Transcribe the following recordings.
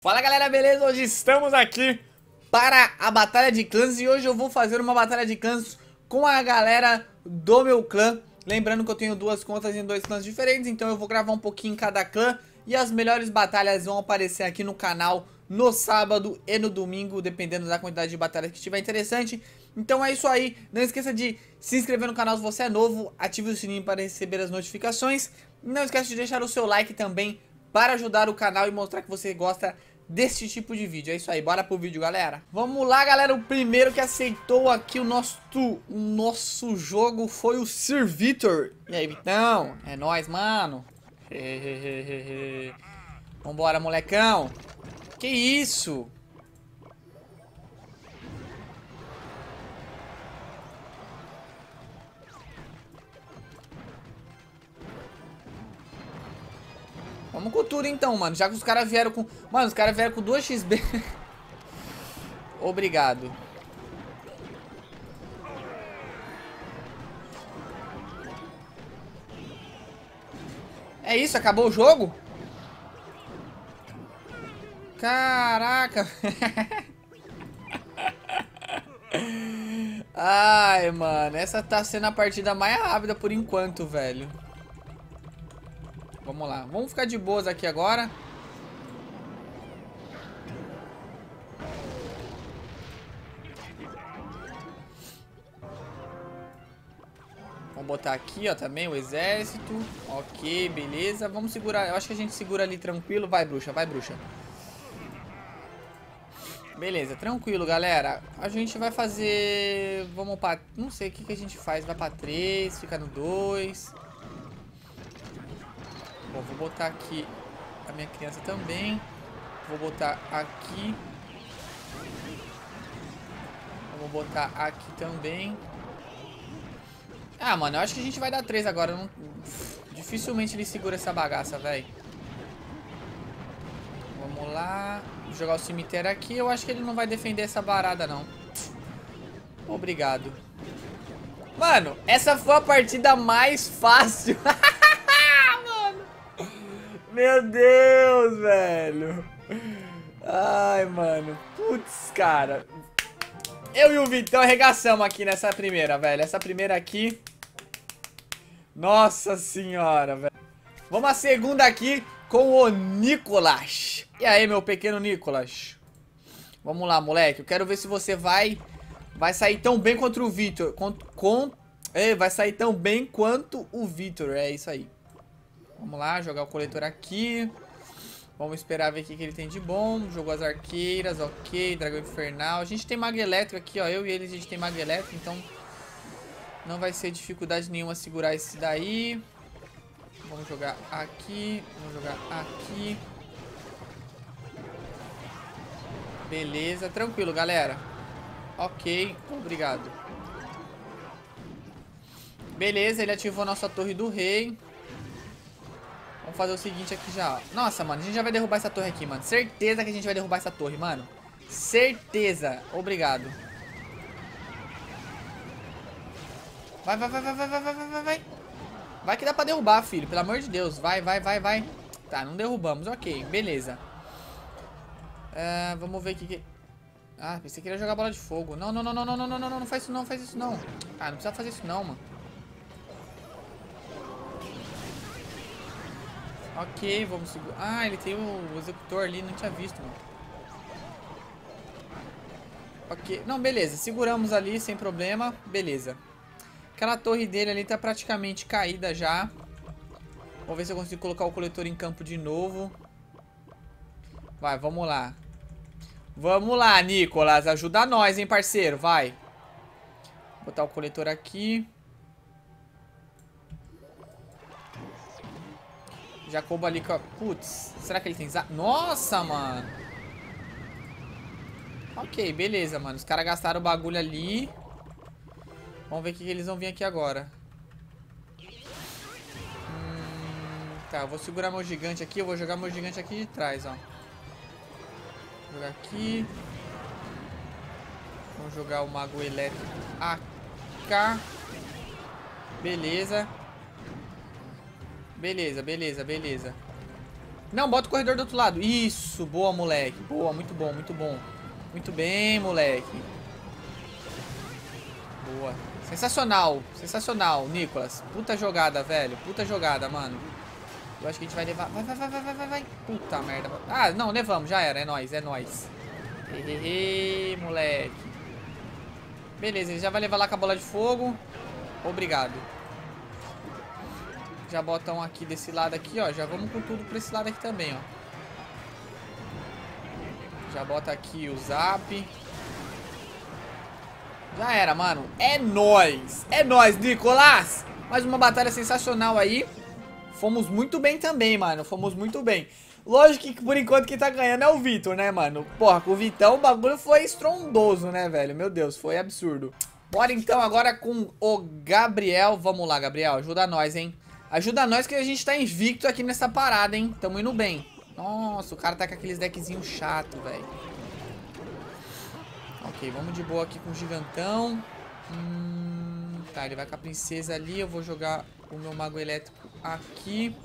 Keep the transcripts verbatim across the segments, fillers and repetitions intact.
Fala galera, beleza? Hoje estamos aqui para a batalha de clãs e hoje eu vou fazer uma batalha de clãs com a galera do meu clã. Lembrando que eu tenho duas contas em dois clãs diferentes, então eu vou gravar um pouquinho em cada clã e as melhores batalhas vão aparecer aqui no canal no sábado e no domingo, dependendo da quantidade de batalhas que estiver interessante. Então é isso aí, não esqueça de se inscrever no canal se você é novo, ative o sininho para receber as notificações e não esqueça de deixar o seu like também para ajudar o canal e mostrar que você gosta desse tipo de vídeo. É isso aí, bora pro vídeo, galera. Vamos lá, galera. O primeiro que aceitou aqui o nosso, o nosso jogo foi o Sir Vitor. E aí, Vitão? É nóis, mano. Vambora, molecão. Que isso? Vamos com tudo então, mano. Já que os caras vieram com... Mano, os caras vieram com dois X B. Obrigado. É isso? Acabou o jogo? Caraca. Ai, mano. Essa tá sendo a partida mais rápida por enquanto, velho. Vamos lá, vamos ficar de boas aqui agora. Vamos botar aqui, ó, também o exército. Ok, beleza, vamos segurar. Eu acho que a gente segura ali tranquilo. Vai, bruxa, vai, bruxa. Beleza, tranquilo, galera. A gente vai fazer... Vamos pra... Não sei o que, que a gente faz. Vai pra três, fica no dois. Bom, vou botar aqui a minha criança também. Vou botar aqui. Vou botar aqui também. Ah, mano, eu acho que a gente vai dar três agora. Não... Dificilmente ele segura essa bagaça, velho. Vamos lá. Vou jogar o cemitério aqui. Eu acho que ele não vai defender essa barada, não. Obrigado. Mano, essa foi a partida mais fácil. Meu Deus, velho. Ai, mano. Putz, cara. Eu e o Vitão arregaçamos aqui nessa primeira, velho. Essa primeira aqui. Nossa senhora, velho. Vamos à segunda aqui com o Nicolas. E aí, meu pequeno Nicolas? Vamos lá, moleque. Eu quero ver se você vai... Vai sair tão bem contra o Vitor. Com... com... É, vai sair tão bem quanto o Vitor. É isso aí. Vamos lá, jogar o coletor aqui. Vamos esperar ver o que, que ele tem de bom. Jogou as arqueiras, ok. Dragão infernal. A gente tem mago elétrico aqui, ó. Eu e ele, a gente tem mago elétrico, então não vai ser dificuldade nenhuma segurar esse daí. Vamos jogar aqui. Vamos jogar aqui. Beleza, tranquilo, galera. Ok, obrigado. Beleza, ele ativou a nossa torre do rei. Vamos fazer o seguinte aqui já, ó. Nossa, mano, a gente já vai derrubar essa torre aqui, mano. Certeza que a gente vai derrubar essa torre, mano. Certeza. Obrigado. Vai, vai, vai, vai, vai, vai, vai, vai, vai. Vai que dá pra derrubar, filho. Pelo amor de Deus. Vai, vai, vai, vai. Tá, não derrubamos. Ok, beleza. Uh, vamos ver aqui que... Ah, pensei que ia jogar bola de fogo. Não, não, não, não, não, não, não, não, não faz isso não, não faz isso não. Ah, não precisa fazer isso não, mano. Ok, vamos segurar. Ah, ele tem o executor ali, não tinha visto, mano. Ok, não, beleza, seguramos ali sem problema, beleza. Aquela torre dele ali tá praticamente caída já. Vou ver se eu consigo colocar o coletor em campo de novo. Vai, vamos lá. Vamos lá, Nicolas, ajuda nós, hein, parceiro, vai. Vou botar o coletor aqui. Jacobo ali com a... Putz, será que ele tem... Nossa, mano. Ok, beleza, mano. Os caras gastaram o bagulho ali. Vamos ver o que, que eles vão vir aqui agora. Hum, tá, eu vou segurar meu gigante aqui. Eu vou jogar meu gigante aqui de trás, ó. Vou jogar aqui. Vamos jogar o mago elétrico A K. Beleza. Beleza, beleza, beleza. Não, bota o corredor do outro lado. Isso, boa, moleque. Boa, muito bom, muito bom. Muito bem, moleque. Boa. Sensacional, sensacional, Nicolas. Puta jogada, velho. Puta jogada, mano. Eu acho que a gente vai levar... Vai, vai, vai, vai, vai, vai. Puta merda. Ah, não, levamos, já era. É nóis, é nóis. Hehehe, moleque. Beleza, ele já vai levar lá com a bola de fogo. Obrigado. Já botam aqui desse lado aqui, ó. Já vamos com tudo pra esse lado aqui também, ó. Já bota aqui o zap. Já era, mano. É nóis. É nóis, Nicolas. Mais uma batalha sensacional aí. Fomos muito bem também, mano. Fomos muito bem. Lógico que por enquanto quem tá ganhando é o Vitor, né, mano? Porra, com o Vitão o bagulho foi estrondoso, né, velho? Meu Deus, foi absurdo. Bora então agora com o Gabriel. Vamos lá, Gabriel. Ajuda nós, hein? Ajuda nós que a gente tá invicto aqui nessa parada, hein? Tamo indo bem. Nossa, o cara tá com aqueles deckzinhos chato, velho. Ok, vamos de boa aqui com o gigantão. Hum, tá, ele vai com a princesa ali. Eu vou jogar o meu mago elétrico aqui.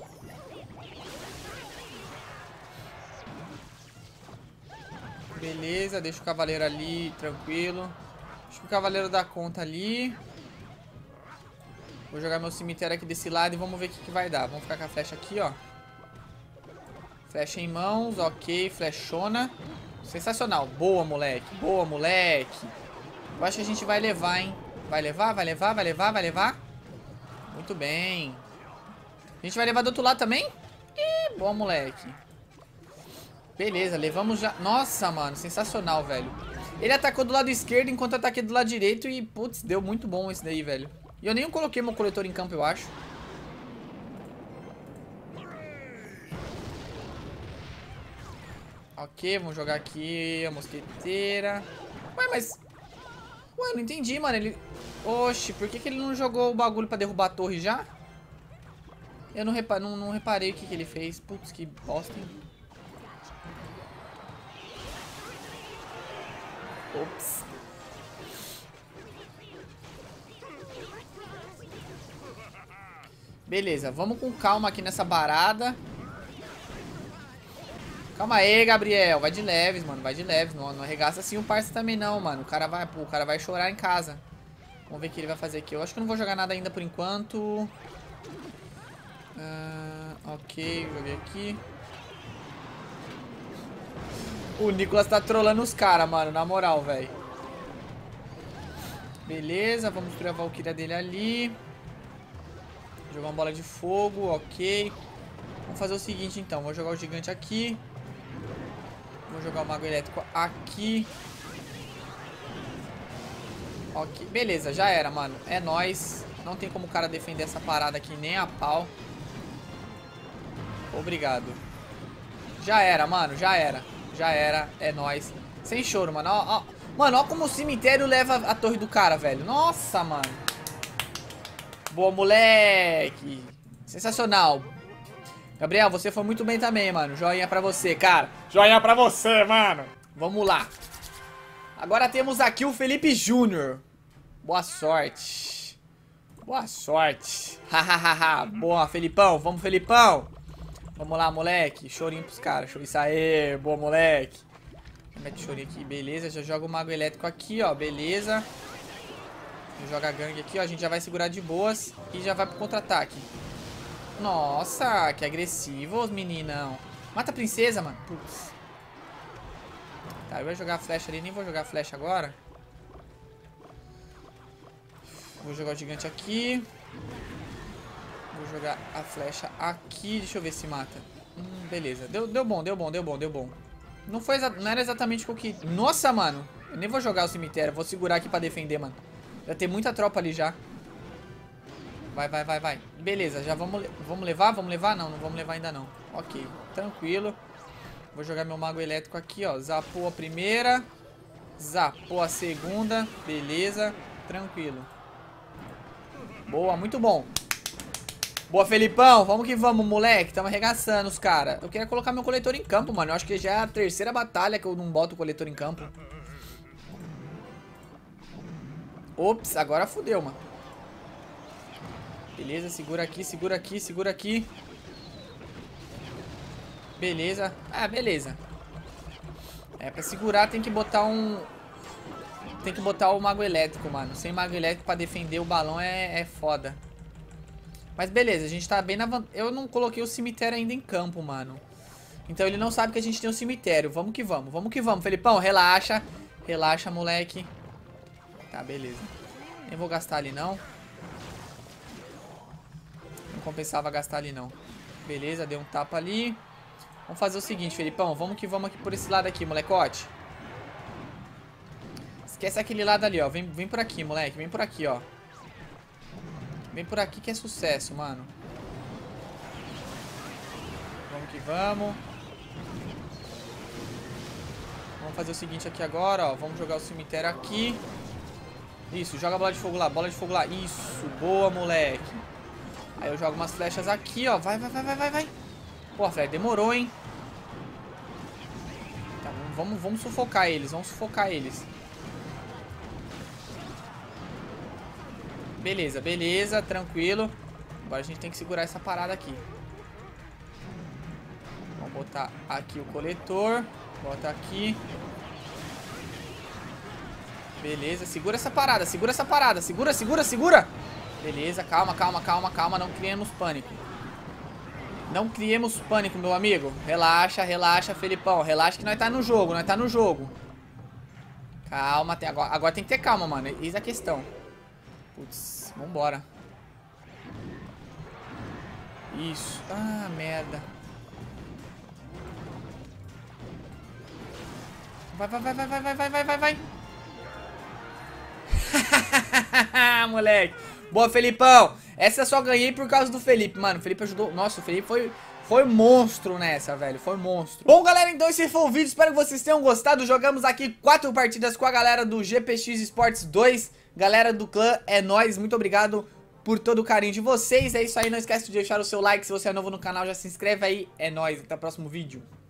Beleza, deixa o cavaleiro ali, tranquilo. Deixa o cavaleiro dar conta ali. Vou jogar meu cemitério aqui desse lado e vamos ver o que, que vai dar. Vamos ficar com a flecha aqui, ó. Flecha em mãos, ok, flechona. Sensacional, boa, moleque. Boa, moleque. Eu acho que a gente vai levar, hein. Vai levar, vai levar, vai levar, vai levar. Muito bem. A gente vai levar do outro lado também? Ih, boa, moleque. Beleza, levamos já... Nossa, mano, sensacional, velho. Ele atacou do lado esquerdo enquanto eu ataquei do lado direito e, putz, deu muito bom esse daí, velho. E eu nem coloquei meu coletor em campo, eu acho. Ok, vamos jogar aqui a mosqueteira. Ué, mas... Ué, não entendi, mano. Ele... Oxe, por que, que ele não jogou o bagulho pra derrubar a torre já? Eu não, repa... não, não reparei o que, que ele fez. Putz, que bosta, hein? Ops. Beleza, vamos com calma aqui nessa barada. Calma aí, Gabriel. Vai de leves, mano. Vai de leves. Não, não arregaça assim o parça também não, mano. O cara vai, pô, o cara vai chorar em casa. Vamos ver o que ele vai fazer aqui. Eu acho que eu não vou jogar nada ainda por enquanto. Ah, ok, joguei aqui. O Nicolas tá trolando os caras, mano. Na moral, velho. Beleza, vamos destruir a Valkyria dele ali. Jogar uma bola de fogo, ok. Vamos fazer o seguinte então. Vou jogar o gigante aqui. Vou jogar o mago elétrico aqui. Ok, beleza, já era, mano. É nóis. Não tem como o cara defender essa parada aqui nem a pau. Obrigado. Já era, mano, já era. Já era, é nóis. Sem choro, mano. Ó, ó. Mano, ó como o cemitério leva a torre do cara, velho. Nossa, mano. Boa, moleque. Sensacional. Gabriel, você foi muito bem também, mano. Joinha pra você, cara. Joinha pra você, mano. Vamos lá. Agora temos aqui o Felipe Júnior. Boa sorte. Boa sorte. Hahaha. Boa, Felipão. Vamos, Felipão. Vamos lá, moleque. Chorinho pros caras. Isso aí. Boa, moleque. Mete chorinho aqui. Beleza. Já joga o mago elétrico aqui, ó. Beleza. Joga a gangue aqui, ó. A gente já vai segurar de boas. E já vai pro contra-ataque. Nossa, que agressivo, meninão. Mata a princesa, mano. Putz. Tá, eu vou jogar a flecha ali. Nem vou jogar a flecha agora. Vou jogar o gigante aqui. Vou jogar a flecha aqui. Deixa eu ver se mata. Hum, beleza. Deu, deu bom, deu bom, deu bom, deu bom. Não, foi, não era exatamente o que... Nossa, mano. Eu nem vou jogar o cemitério. Vou segurar aqui pra defender, mano. Já tem muita tropa ali já. Vai, vai, vai, vai. Beleza, já vamos... Vamos levar? Vamos levar? Não, não vamos levar ainda não. Ok, tranquilo. Vou jogar meu mago elétrico aqui, ó. Zapou a primeira. Zapou a segunda. Beleza, tranquilo. Boa, muito bom. Boa, Felipão. Vamos que vamos, moleque. Tamo arregaçando os caras. Eu queria colocar meu coletor em campo, mano. Eu acho que já é a terceira batalha que eu não boto o coletor em campo. Ops, agora fodeu, mano. Beleza, segura aqui, segura aqui, segura aqui. Beleza. Ah, beleza. É, pra segurar tem que botar um... Tem que botar o mago elétrico, mano. Sem mago elétrico pra defender o balão é, é foda. Mas beleza, a gente tá bem na vantagem. Eu não coloquei o cemitério ainda em campo, mano. Então ele não sabe que a gente tem um cemitério. Vamos que vamos, vamos que vamos, Felipão. Relaxa. Relaxa, moleque. Tá, beleza. Nem vou gastar ali, não. Não compensava gastar ali, não. Beleza, deu um tapa ali. Vamos fazer o seguinte, Felipão. Vamos que vamos aqui por esse lado aqui, molecote. Esquece aquele lado ali, ó. Vem, vem por aqui, moleque. Vem por aqui, ó. Vem por aqui que é sucesso, mano. Vamos que vamos. Vamos fazer o seguinte aqui agora, ó. Vamos jogar o cemitério aqui. Isso, joga a bola de fogo lá. Bola de fogo lá. Isso, boa, moleque. Aí eu jogo umas flechas aqui, ó. Vai, vai, vai, vai, vai, vai. Pô, velho, demorou, hein? Tá, vamos, vamos sufocar eles. Vamos sufocar eles. Beleza, beleza, tranquilo. Agora a gente tem que segurar essa parada aqui. Vamos botar aqui o coletor. Bota aqui. Beleza, segura essa parada, segura essa parada. Segura, segura, segura. Beleza, calma, calma, calma, calma. Não criemos pânico. Não criemos pânico, meu amigo. Relaxa, relaxa, Felipão. Relaxa que nós tá no jogo, nós tá no jogo. Calma, tem, agora, agora tem que ter calma, mano. Eis a questão. Putz, vambora. Isso. Ah, merda. Vai, vai, vai, vai, vai, vai, vai, vai, vai, vai. Moleque. Boa, Felipão. Essa eu só ganhei por causa do Felipe, mano. O Felipe ajudou. Nossa, o Felipe foi... Foi monstro nessa, velho. Foi monstro. Bom, galera, então esse foi o vídeo. Espero que vocês tenham gostado. Jogamos aqui quatro partidas com a galera do G P X Sports dois. Galera do clã, é nóis. Muito obrigado por todo o carinho de vocês. É isso aí. Não esquece de deixar o seu like. Se você é novo no canal, já se inscreve aí. É nóis. Até o próximo vídeo.